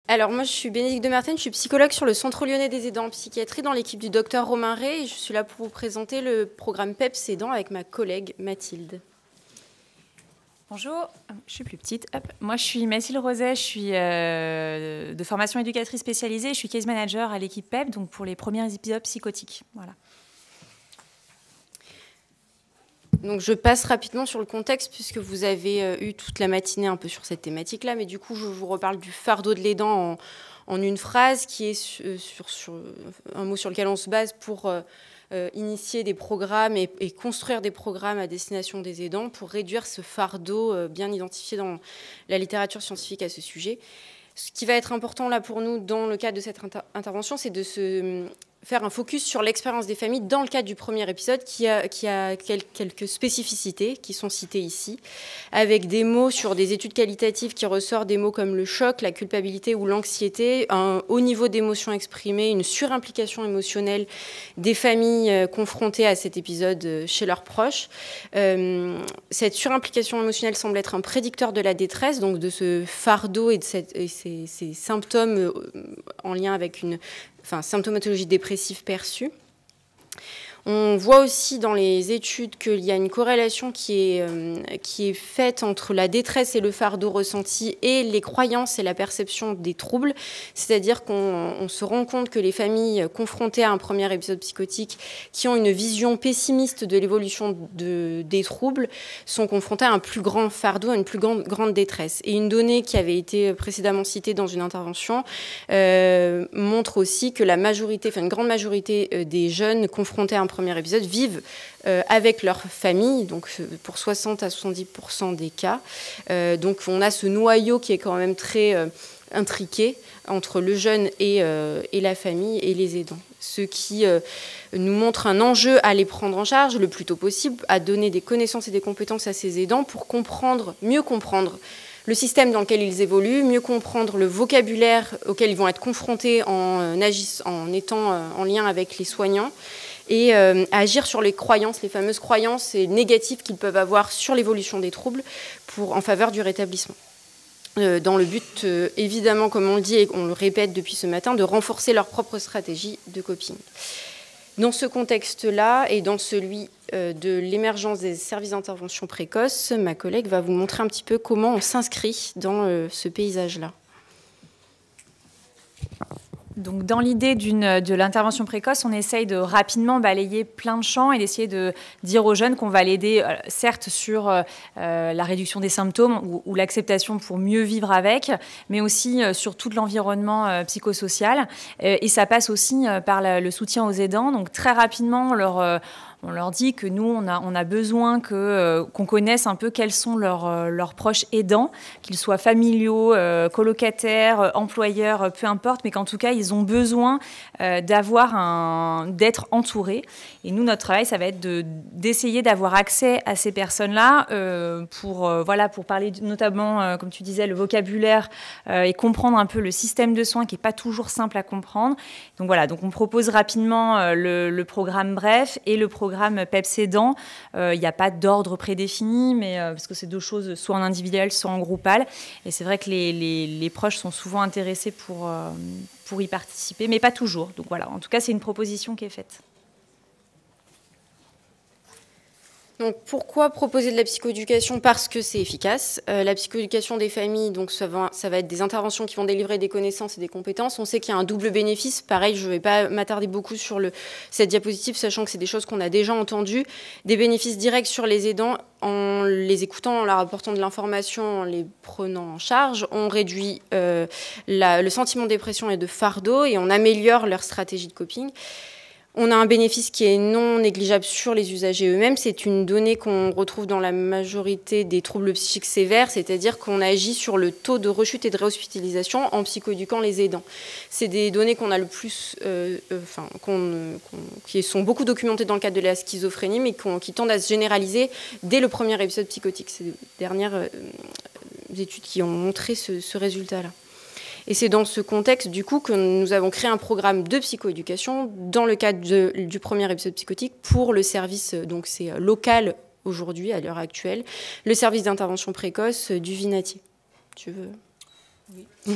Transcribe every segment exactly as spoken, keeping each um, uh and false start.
Alors moi je suis Bénédicte de Mertens, je suis psychologue sur le Centre lyonnais des aidants en psychiatrie dans l'équipe du docteur Romain Ray et je suis là pour vous présenter le programme PEPS aidant avec ma collègue Mathilde. Bonjour, je suis plus petite. Hop. Moi, je suis Mathilde Roset, je suis euh, de formation éducatrice spécialisée. Je suis case manager à l'équipe PEPS, donc pour les premiers épisodes psychotiques. Voilà. Donc je passe rapidement sur le contexte puisque vous avez euh, eu toute la matinée un peu sur cette thématique-là, mais du coup je vous reparle du fardeau de l'aidant en, en une phrase qui est sur, sur, sur un mot sur lequel on se base pour euh, Euh, initier des programmes et, et construire des programmes à destination des aidants pour réduire ce fardeau euh, bien identifié dans la littérature scientifique à ce sujet. Ce qui va être important là pour nous dans le cadre de cette inter intervention, c'est de se faire un focus sur l'expérience des familles dans le cadre du premier épisode qui a, qui a quel, quelques spécificités qui sont citées ici, avec des mots sur des études qualitatives qui ressortent des mots comme le choc, la culpabilité ou l'anxiété, un haut niveau d'émotion exprimée, une surimplication émotionnelle des familles euh, confrontées à cet épisode euh, chez leurs proches. Euh, cette surimplication émotionnelle semble être un prédicteur de la détresse, donc de ce fardeau et de cette, et ces, ces symptômes euh, en lien avec une Enfin, symptomatologie dépressive perçue. On voit aussi dans les études qu'il y a une corrélation qui est, euh, qui est faite entre la détresse et le fardeau ressenti et les croyances et la perception des troubles. C'est-à-dire qu'on on se rend compte que les familles confrontées à un premier épisode psychotique qui ont une vision pessimiste de l'évolution de, des troubles sont confrontées à un plus grand fardeau, à une plus grande, grande détresse. Et une donnée qui avait été précédemment citée dans une intervention euh, montre aussi que la majorité, enfin une grande majorité des jeunes confrontés à un premier épisode vivent euh, avec leur famille, donc pour soixante à soixante-dix pour cent des cas. Euh, donc on a ce noyau qui est quand même très euh, intriqué entre le jeune et, euh, et la famille et les aidants. Ce qui euh, nous montre un enjeu à les prendre en charge le plus tôt possible, à donner des connaissances et des compétences à ces aidants pour comprendre, mieux comprendre le système dans lequel ils évoluent, mieux comprendre le vocabulaire auquel ils vont être confrontés en, agissant, en étant en lien avec les soignants, et euh, agir sur les croyances, les fameuses croyances négatives qu'ils peuvent avoir sur l'évolution des troubles pour, en faveur du rétablissement. Euh, dans le but, euh, évidemment, comme on le dit et on le répète depuis ce matin, de renforcer leur propre stratégie de coping. Dans ce contexte-là et dans celui euh, de l'émergence des services d'intervention précoce, ma collègue va vous montrer un petit peu comment on s'inscrit dans euh, ce paysage-là. Donc, dans l'idée de l'intervention précoce, on essaye de rapidement balayer plein de champs et d'essayer de dire aux jeunes qu'on va l'aider, euh, certes, sur euh, la réduction des symptômes ou, ou l'acceptation pour mieux vivre avec, mais aussi euh, sur tout l'environnement euh, psychosocial. Euh, et ça passe aussi euh, par la, le soutien aux aidants. Donc, très rapidement, on leur... Euh, On leur dit que nous, on a, on a besoin que, euh, qu'on connaisse un peu quels sont leurs, euh, leurs proches aidants, qu'ils soient familiaux, euh, colocataires, euh, employeurs, euh, peu importe, mais qu'en tout cas, ils ont besoin euh, d'avoir un, d'être entourés. Et nous, notre travail, ça va être de, d'essayer d'avoir accès à ces personnes-là euh, pour, euh, voilà, pour parler notamment, euh, comme tu disais, le vocabulaire euh, et comprendre un peu le système de soins qui n'est pas toujours simple à comprendre. Donc voilà, donc on propose rapidement euh, le, le programme Bref et le programme programme PEPS aidant. Il euh, n'y a pas d'ordre prédéfini, mais, euh, parce que c'est deux choses, soit en individuel, soit en groupal. Et c'est vrai que les, les, les proches sont souvent intéressés pour, euh, pour y participer, mais pas toujours. Donc voilà, en tout cas, c'est une proposition qui est faite. Donc, pourquoi proposer de la psychoéducation? Parce que c'est efficace. Euh, la psychoéducation des familles, donc ça va, ça va être des interventions qui vont délivrer des connaissances et des compétences. On sait qu'il y a un double bénéfice. Pareil, je ne vais pas m'attarder beaucoup sur le, cette diapositive, sachant que c'est des choses qu'on a déjà entendues. Des bénéfices directs sur les aidants en les écoutant, en leur apportant de l'information, en les prenant en charge. On réduit euh, la, le sentiment de dépression et de fardeau et on améliore leur stratégie de coping. On a un bénéfice qui est non négligeable sur les usagers eux-mêmes. C'est une donnée qu'on retrouve dans la majorité des troubles psychiques sévères, c'est-à-dire qu'on agit sur le taux de rechute et de réhospitalisation en psychoéduquant les aidants. C'est des données qu'on a le plus, euh, euh, enfin, qu'on, qu'on, qui sont beaucoup documentées dans le cadre de la schizophrénie, mais qu'on, qui tendent à se généraliser dès le premier épisode psychotique. C'est les dernières euh, études qui ont montré ce, ce résultat-là. Et c'est dans ce contexte, du coup, que nous avons créé un programme de psychoéducation dans le cadre de, du premier épisode psychotique pour le service, donc c'est local aujourd'hui, à l'heure actuelle, le service d'intervention précoce du Vinatier. Tu veux ?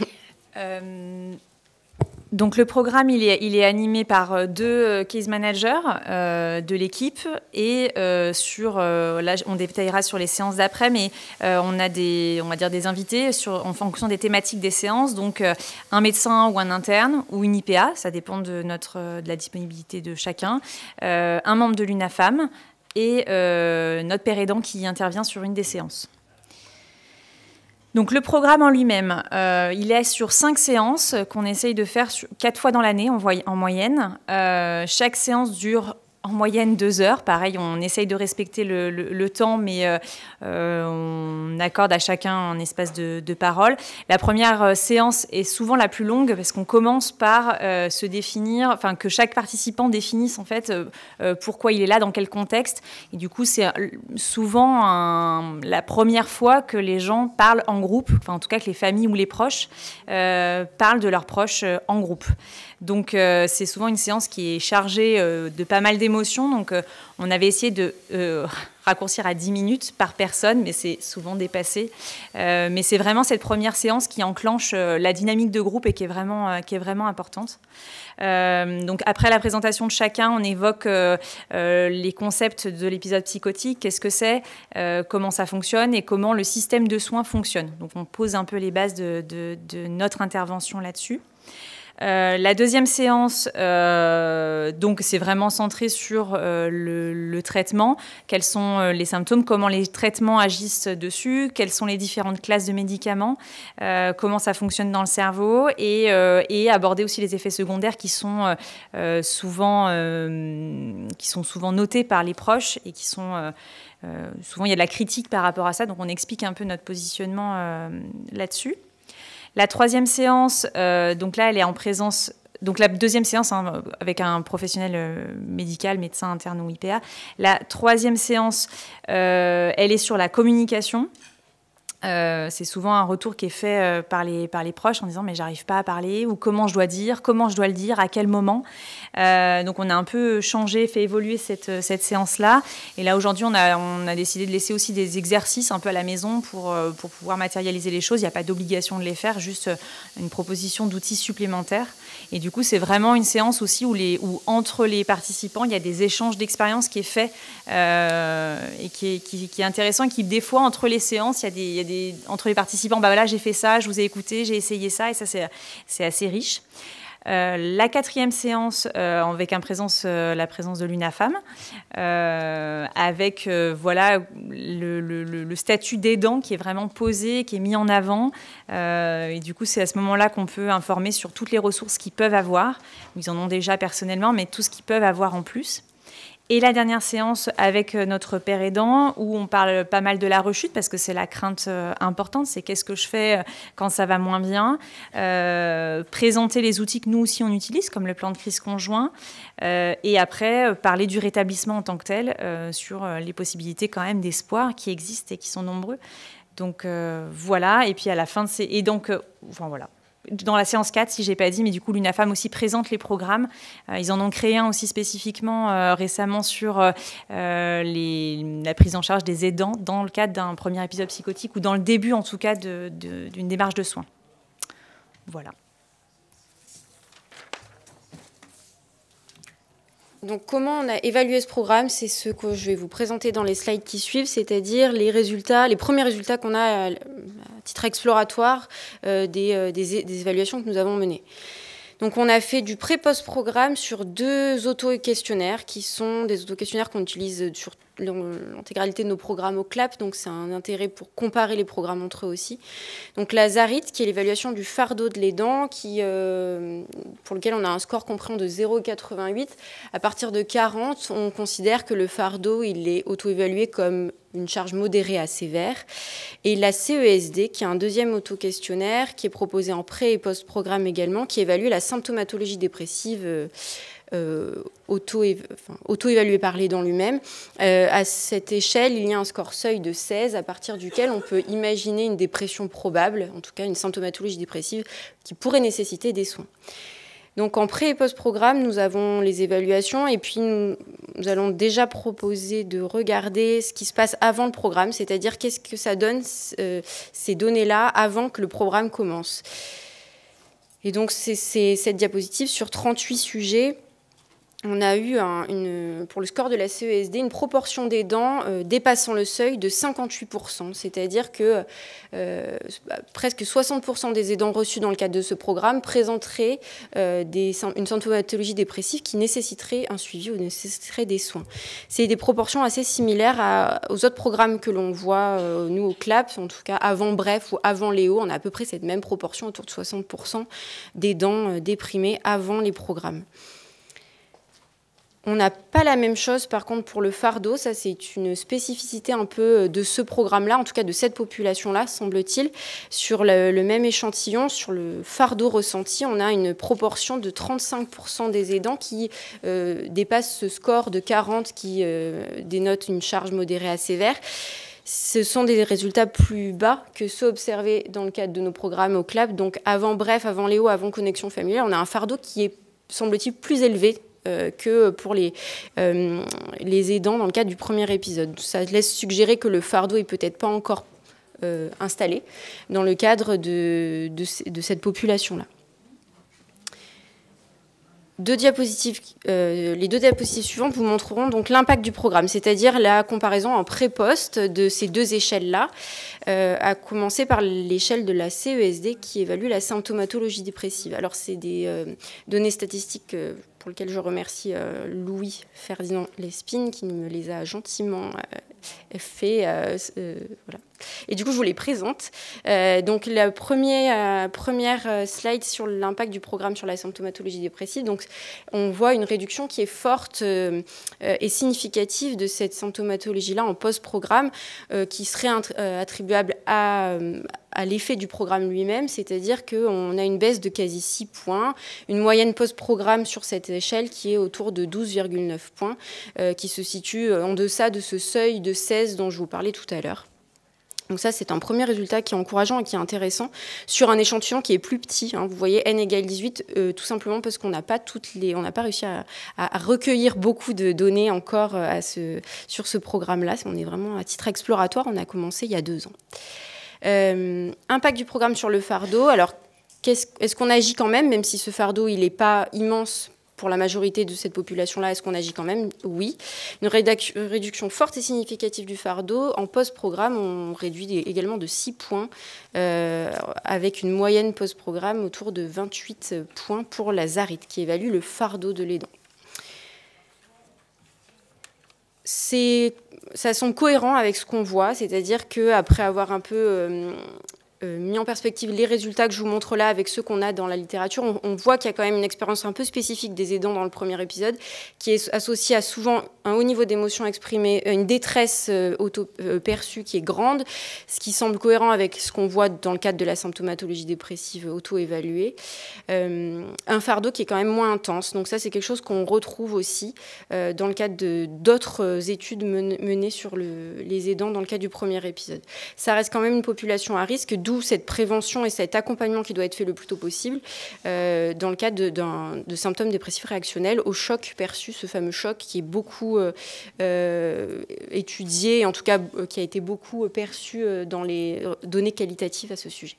Oui. Euh... Donc le programme, il est, il est animé par deux case managers euh, de l'équipe et euh, sur, euh, là on détaillera sur les séances d'après, mais euh, on a des, on va dire des invités sur, en fonction des thématiques des séances, donc euh, un médecin ou un interne ou une I P A, ça dépend de, notre, de la disponibilité de chacun, euh, un membre de l'UNAFAM et euh, notre père aidant qui intervient sur une des séances. Donc le programme en lui-même, euh, il est sur cinq séances qu'on essaye de faire sur, quatre fois dans l'année en, en moyenne. Euh, chaque séance dure en moyenne deux heures. Pareil, on essaye de respecter le, le, le temps, mais euh, euh, on accorde à chacun un espace de, de parole. La première euh, séance est souvent la plus longue parce qu'on commence par euh, se définir, enfin que chaque participant définisse en fait euh, euh, pourquoi il est là, dans quel contexte. Et du coup, c'est souvent un, la première fois que les gens parlent en groupe, enfin en tout cas que les familles ou les proches euh, parlent de leurs proches euh, en groupe. Donc euh, c'est souvent une séance qui est chargée euh, de pas mal d'émotions. Donc euh, on avait essayé de euh, raccourcir à dix minutes par personne, mais c'est souvent dépassé. Euh, mais c'est vraiment cette première séance qui enclenche euh, la dynamique de groupe et qui est vraiment, euh, qui est vraiment importante. Euh, donc après la présentation de chacun, on évoque euh, euh, les concepts de l'épisode psychotique, qu'est-ce que c'est, euh, comment ça fonctionne et comment le système de soins fonctionne. Donc on pose un peu les bases de, de, de notre intervention là-dessus. Euh, la deuxième séance, euh, donc c'est vraiment centré sur euh, le, le traitement, quels sont euh, les symptômes, comment les traitements agissent dessus, quelles sont les différentes classes de médicaments, euh, comment ça fonctionne dans le cerveau et, euh, et aborder aussi les effets secondaires qui sont, euh, souvent, euh, qui sont souvent notés par les proches et qui sont... Euh, euh, souvent il y a de la critique par rapport à ça, donc on explique un peu notre positionnement euh, là-dessus. La troisième séance, euh, donc là, elle est en présence... Donc la deuxième séance, hein, avec un professionnel euh, médical, médecin interne ou I P A. La troisième séance, euh, elle est sur la communication. Euh, c'est souvent un retour qui est fait euh, par, les, par les proches en disant « mais j'arrive pas à parler » ou « comment je dois dire »,« comment je dois le dire »,« à quel moment ». Euh, donc on a un peu changé, fait évoluer cette, cette séance-là. Et là aujourd'hui, on a, on a décidé de laisser aussi des exercices un peu à la maison pour, pour pouvoir matérialiser les choses. Il n'y a pas d'obligation de les faire, juste une proposition d'outils supplémentaires. Et du coup, c'est vraiment une séance aussi où, les, où entre les participants, il y a des échanges d'expériences qui est fait euh, et qui est, qui, qui est intéressant. Et qui, des fois, entre les séances, il y a des, il y a des, entre les participants, bah voilà, j'ai fait ça, je vous ai écouté, j'ai essayé ça, et ça, c'est, c'est assez riche. Euh, la quatrième séance, euh, avec un présence, euh, la présence de l'UNAFAM, euh, avec euh, voilà, le, le, le statut d'aidant qui est vraiment posé, qui est mis en avant. Euh, et du coup, c'est à ce moment-là qu'on peut informer sur toutes les ressources qu'ils peuvent avoir. Ils en ont déjà personnellement, mais tout ce qu'ils peuvent avoir en plus. Et la dernière séance avec notre père aidant, où on parle pas mal de la rechute, parce que c'est la crainte euh, importante, c'est qu'est-ce que je fais quand ça va moins bien. Euh, présenter les outils que nous aussi on utilise, comme le plan de crise conjoint. Euh, et après, euh, parler du rétablissement en tant que tel, euh, sur euh, les possibilités quand même d'espoir qui existent et qui sont nombreux. Donc euh, voilà, et puis à la fin de ces... Et donc, euh, enfin voilà. Dans la séance quatre, si je n'ai pas dit, mais du coup, l'UNAFAM aussi présente les programmes. Euh, ils en ont créé un aussi spécifiquement euh, récemment sur euh, les, la prise en charge des aidants dans le cadre d'un premier épisode psychotique ou dans le début, en tout cas, de, de, d'une démarche de soins. Voilà. Donc, comment on a évalué ce programme? C'est ce que je vais vous présenter dans les slides qui suivent, c'est-à-dire les résultats, les premiers résultats qu'on a à titre exploratoire euh, des, euh, des, des évaluations que nous avons menées. Donc, on a fait du pré-post-programme sur deux auto-questionnaires qui sont des auto-questionnaires qu'on utilise sur l'intégralité de nos programmes au C L A P. Donc, c'est un intérêt pour comparer les programmes entre eux aussi. Donc, la ZARIT, qui est l'évaluation du fardeau de l'aidant, qui, euh, pour lequel on a un score compris de zéro virgule quatre-vingt-huit. À partir de quarante, on considère que le fardeau, il est auto-évalué comme une charge modérée à sévère. Et la C E S D, qui est un deuxième auto-questionnaire, qui est proposé en pré- et post-programme également, qui évalue la symptomatologie dépressive euh, euh, auto-évaluée enfin, auto-évaluée par l'aidant lui-même. Euh, à cette échelle, il y a un score seuil de seize, à partir duquel on peut imaginer une dépression probable, en tout cas une symptomatologie dépressive, qui pourrait nécessiter des soins. Donc en pré- et post-programme, nous avons les évaluations et puis nous, nous allons déjà proposer de regarder ce qui se passe avant le programme, c'est-à-dire qu'est-ce que ça donne euh, ces données-là avant que le programme commence. Et donc, c'est cette diapositive sur trente-huit sujets. On a eu, un, une, pour le score de la C E S D, une proportion d'aidants euh, dépassant le seuil de cinquante-huit pour cent. C'est-à-dire que euh, presque soixante pour cent des aidants reçus dans le cadre de ce programme présenteraient euh, des, une symptomatologie dépressive qui nécessiterait un suivi ou nécessiterait des soins. C'est des proportions assez similaires à, aux autres programmes que l'on voit, euh, nous, au C L A P, en tout cas avant Bref ou avant Léo. On a à peu près cette même proportion, autour de soixante pour cent d'aidants euh, déprimés avant les programmes. On n'a pas la même chose, par contre, pour le fardeau. Ça, c'est une spécificité un peu de ce programme-là, en tout cas de cette population-là, semble-t-il. Sur le, le même échantillon, sur le fardeau ressenti, on a une proportion de trente-cinq pour cent des aidants qui euh, dépassent ce score de quarante qui euh, dénote une charge modérée à sévère. Ce sont des résultats plus bas que ceux observés dans le cadre de nos programmes au C L A P. Donc, avant Bref, avant Léo, avant Connexion familiale, on a un fardeau qui est, semble-t-il, plus élevé Euh, que pour les, euh, les aidants dans le cadre du premier épisode. Ça laisse suggérer que le fardeau est peut-être pas encore euh, installé dans le cadre de, de, de cette population-là. Deux diapositives, euh, les deux diapositives suivantes vous montreront donc l'impact du programme, c'est-à-dire la comparaison en pré-post de ces deux échelles-là, euh, à commencer par l'échelle de la C E S D qui évalue la symptomatologie dépressive. Alors, c'est des euh, données statistiques euh, pour lesquelles je remercie euh, Louis Ferdinand Lespine qui me les a gentiment euh, fait. Euh, euh, voilà. Et du coup, je vous les présente. Euh, donc, la première, euh, première slide sur l'impact du programme sur la symptomatologie dépressive. Donc, on voit une réduction qui est forte euh, et significative de cette symptomatologie-là en post-programme, euh, qui serait euh, attribuable à, à l'effet du programme lui-même, c'est-à-dire qu'on a une baisse de quasi six points, une moyenne post-programme sur cette échelle qui est autour de douze virgule neuf points, euh, qui se situe en deçà de ce seuil de seize dont je vous parlais tout à l'heure. Donc ça, c'est un premier résultat qui est encourageant et qui est intéressant sur un échantillon qui est plus petit. Hein. Vous voyez, n égale dix-huit, euh, tout simplement parce qu'on n'a pas toutes les, on n'a pas réussi à, à recueillir beaucoup de données encore à ce, sur ce programme-là. On est vraiment à titre exploratoire. On a commencé il y a deux ans. Euh, impact du programme sur le fardeau. Alors, qu'est-ce, est-ce qu'on agit quand même, même si ce fardeau il n'est pas immense pour la majorité de cette population-là, est-ce qu'on agit quand même? Oui. Une réduction forte et significative du fardeau. En post-programme, on réduit également de six points, euh, avec une moyenne post-programme autour de vingt-huit points pour la ZARIT, qui évalue le fardeau de l'aidant. C'est, ça semble cohérent avec ce qu'on voit, c'est-à-dire qu'après avoir un peu euh, euh, mis en perspective les résultats que je vous montre là avec ceux qu'on a dans la littérature, on, on voit qu'il y a quand même une expérience un peu spécifique des aidants dans le premier épisode, qui est associée à souvent un haut niveau d'émotion exprimée, une détresse euh, auto-perçue euh, qui est grande, ce qui semble cohérent avec ce qu'on voit dans le cadre de la symptomatologie dépressive auto-évaluée. Euh, un fardeau qui est quand même moins intense. Donc ça, c'est quelque chose qu'on retrouve aussi euh, dans le cadre de, d'autres études men- menées sur le, les aidants dans le cadre du premier épisode. Ça reste quand même une population à risque, d'où cette prévention et cet accompagnement qui doit être fait le plus tôt possible euh, dans le cadre de, d'un, de symptômes dépressifs réactionnels au choc perçu, ce fameux choc qui est beaucoup euh, euh, étudié, en tout cas euh, qui a été beaucoup perçu euh, dans les données qualitatives à ce sujet.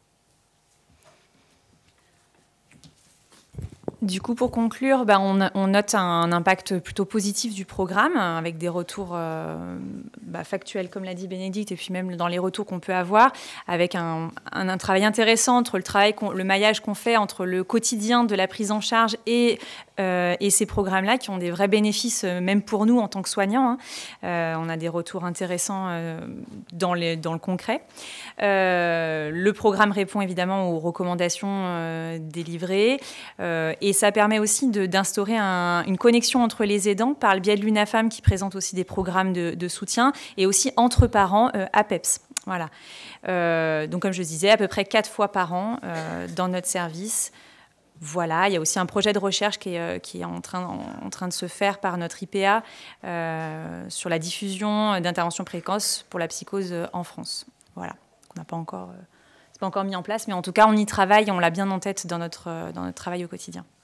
Du coup, pour conclure, ben, on, on note un impact plutôt positif du programme, avec des retours euh, bah, factuels, comme l'a dit Bénédicte, et puis même dans les retours qu'on peut avoir, avec un, un, un travail intéressant entre le, travail le maillage qu'on fait entre le quotidien de la prise en charge et, euh, et ces programmes-là, qui ont des vrais bénéfices, même pour nous en tant que soignants. Hein. Euh, on a des retours intéressants euh, dans, les, dans le concret. Euh, le programme répond évidemment aux recommandations euh, délivrées, euh, et ça permet aussi de, d'instaurer un, une connexion entre les aidants par le biais de l'UNAFAM qui présente aussi des programmes de, de soutien et aussi entre parents euh, à PEPS. Voilà. Euh, donc comme je le disais, à peu près quatre fois par an euh, dans notre service. Voilà, il y a aussi un projet de recherche qui est, euh, qui est en, train, en, en train de se faire par notre I P A euh, sur la diffusion d'interventions précoces pour la psychose en France. Voilà, on n'a pas encore, euh, c'est pas encore mis en place, mais en tout cas, on y travaille et on l'a bien en tête dans notre, dans notre travail au quotidien.